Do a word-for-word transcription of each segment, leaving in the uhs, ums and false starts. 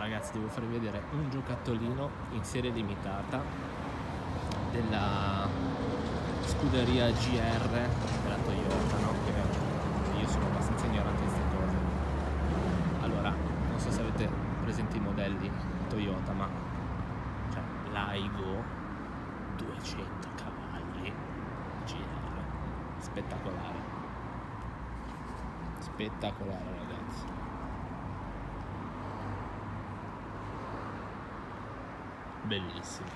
ragazzi, devo farvi vedere un giocattolino in serie limitata della scuderia G R della Toyota, no? Che io sono abbastanza ignorante di queste cose. Allora, non so se avete presenti i modelli Toyota, ma cioè l'Aigo duecento cavalli G R, spettacolare, spettacolare ragazzi. Bellissimo,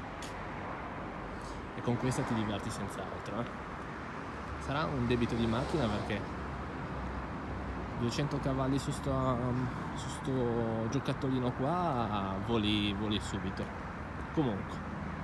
e con questa ti diverti senz'altro, eh? Sarà un debito di macchina perché duecento cavalli su sto, su sto giocattolino qua voli, voli subito. Comunque,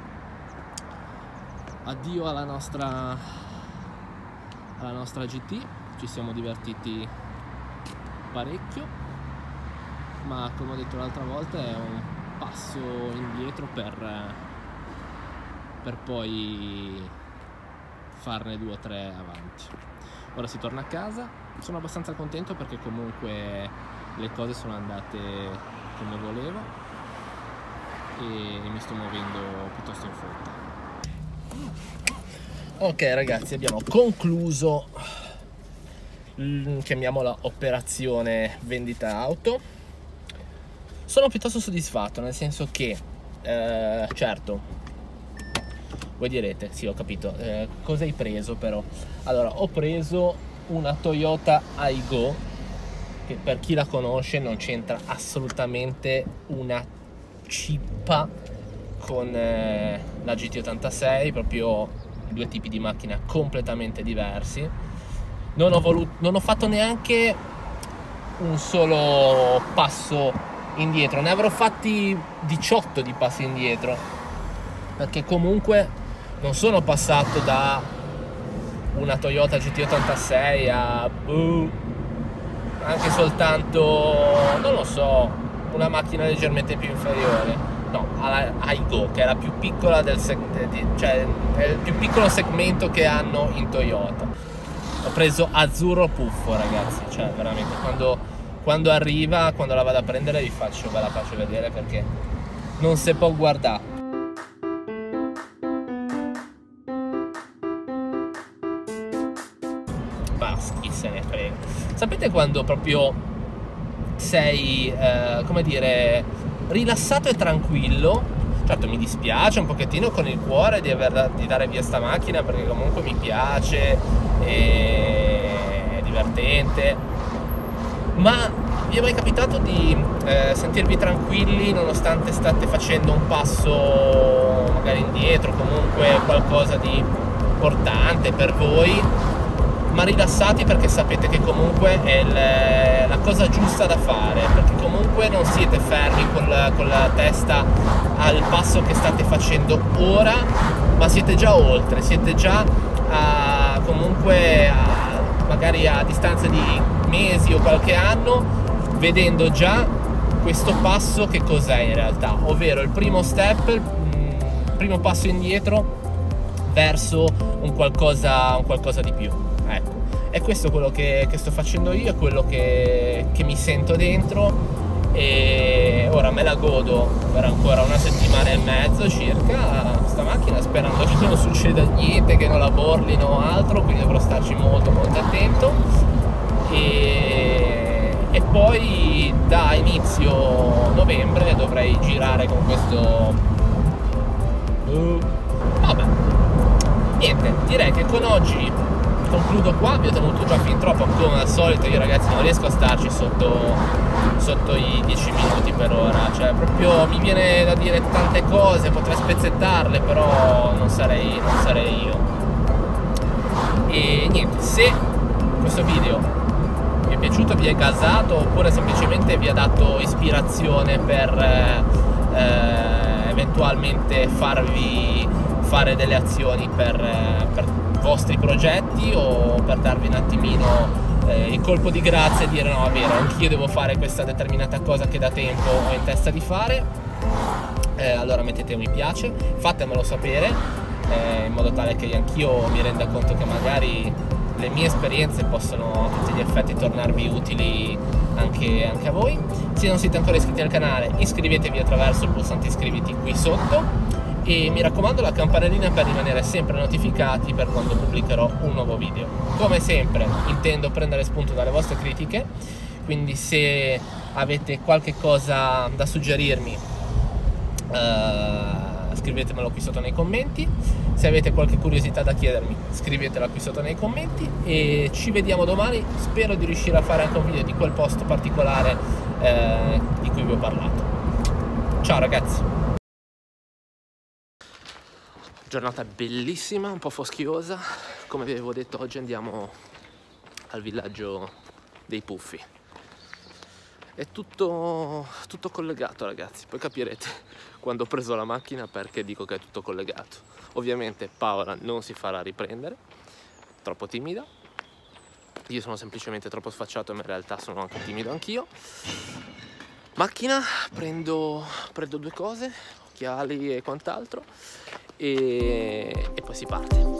addio alla nostra alla nostra G T, ci siamo divertiti parecchio, ma come ho detto l'altra volta è un passo indietro per, per poi farne due o tre avanti. Ora si torna a casa, sono abbastanza contento perché comunque le cose sono andate come volevo e mi sto muovendo piuttosto in fretta. Ok ragazzi, abbiamo concluso, chiamiamola operazione vendita auto. Sono piuttosto soddisfatto, nel senso che, eh, certo, voi direte, sì ho capito, eh, cosa hai preso però? Allora, ho preso una Toyota Aygo, che per chi la conosce non c'entra assolutamente una cippa con eh, la G T ottantasei, proprio due tipi di macchina completamente diversi. Non ho, voluto, non ho fatto neanche un solo passo indietro, ne avrò fatti diciotto di passi indietro, perché comunque non sono passato da una Toyota G T ottantasei a uh, anche soltanto, non lo so, una macchina leggermente più inferiore, no, alla Aygo, che è la più piccola del cioè è il più piccolo segmento che hanno in Toyota. Ho preso azzurro puffo ragazzi, cioè veramente quando Quando arriva, quando la vado a prendere vi faccio, ve la faccio vedere perché non si può guardare. Ma chi se ne frega. Sapete quando proprio sei, eh, come dire, rilassato e tranquillo? Certo mi dispiace un pochettino con il cuore di, aver, di dare via sta macchina perché comunque mi piace, è divertente. Ma vi è mai capitato di eh, sentirvi tranquilli nonostante state facendo un passo magari indietro, comunque qualcosa di importante per voi, ma rilassati perché sapete che comunque è il, la cosa giusta da fare, perché comunque non siete fermi con la, con la testa al passo che state facendo ora, ma siete già oltre, siete già a, comunque a, magari a distanza di mesi o qualche anno, vedendo già questo passo che cos'è in realtà, ovvero il primo step, il primo passo indietro verso un qualcosa, un qualcosa di più. Ecco, è questo quello che, che sto facendo io, è quello che, che mi sento dentro, e ora me la godo per ancora una settimana e mezzo circa sta macchina, sperando che non succeda niente, che non la borlino o altro, quindi dovrò starci molto molto attento. E, e poi da inizio novembre dovrei girare con questo uh, vabbè, niente, direi che con oggi concludo qua. Vi ho tenuto già fin troppo come al solito, io ragazzi non riesco a starci sotto, sotto i dieci minuti per ora, cioè proprio mi viene da dire tante cose, potrei spezzettarle però non sarei, non sarei io. E niente, se questo video vi è piaciuto, vi è gasato oppure semplicemente vi ha dato ispirazione per eh, eventualmente farvi fare delle azioni per, eh, per vostri progetti o per darvi un attimino eh, il colpo di grazia e dire no, è vero, anch'io devo fare questa determinata cosa che da tempo ho in testa di fare, eh, allora mettete un mi piace, fatemelo sapere eh, in modo tale che anch'io mi renda conto che magari le mie esperienze possono a tutti gli effetti tornarvi utili anche, anche a voi. Se non siete ancora iscritti al canale, iscrivetevi attraverso il pulsante iscriviti qui sotto e mi raccomando la campanellina per rimanere sempre notificati per quando pubblicherò un nuovo video. Come sempre intendo prendere spunto dalle vostre critiche, quindi se avete qualche cosa da suggerirmi uh, scrivetemelo qui sotto nei commenti. Se avete qualche curiosità da chiedermi, scrivetela qui sotto nei commenti e ci vediamo domani. Spero di riuscire a fare anche un video di quel posto particolare eh, di cui vi ho parlato. Ciao ragazzi! Giornata bellissima, un po' foschiosa. Come vi avevo detto, oggi andiamo al villaggio dei Puffi. È tutto, tutto collegato, ragazzi, poi capirete quando ho preso la macchina perché dico che è tutto collegato. Ovviamente Paola non si farà riprendere, troppo timida, io sono semplicemente troppo sfacciato, ma in realtà sono anche timido anch'io. Macchina, prendo, prendo due cose, occhiali e quant'altro, e, e poi si parte.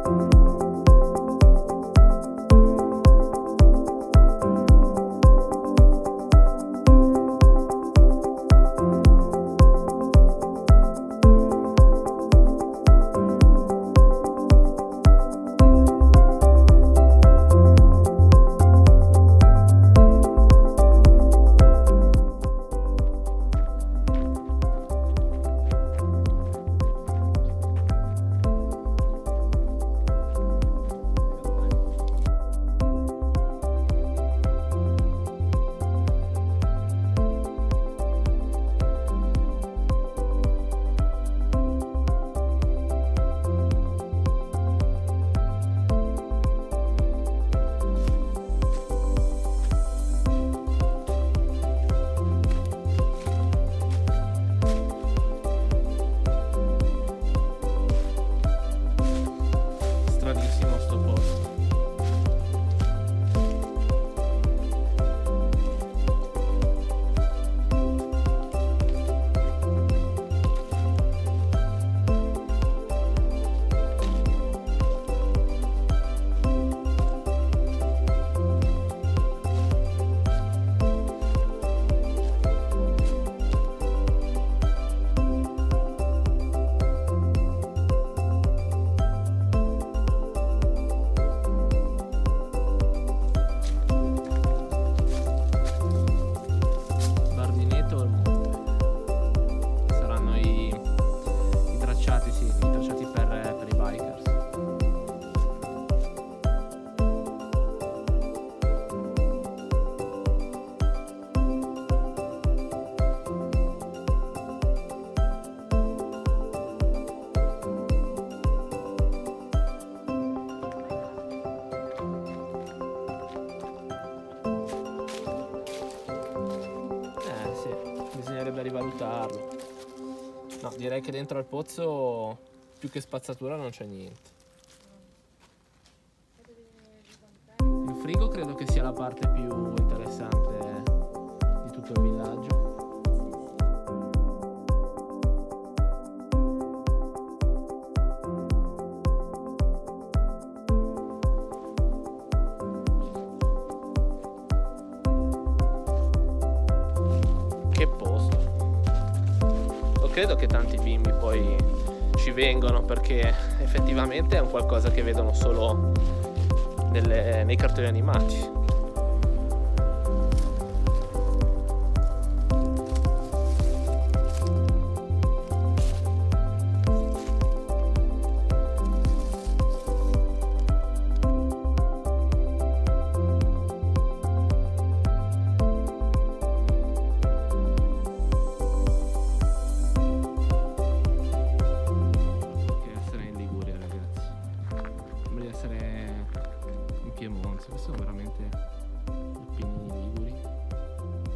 Bisognerebbe rivalutarlo. No, direi che dentro al pozzo più che spazzatura non c'è niente. Il frigo credo che sia la parte più interessante di tutto il villaggio. Che posto. Lo credo che tanti bimbi poi ci vengono, perché effettivamente è un qualcosa che vedono solo nelle, nei cartoni animati. Piemonte, questi sono veramente alpini liguri.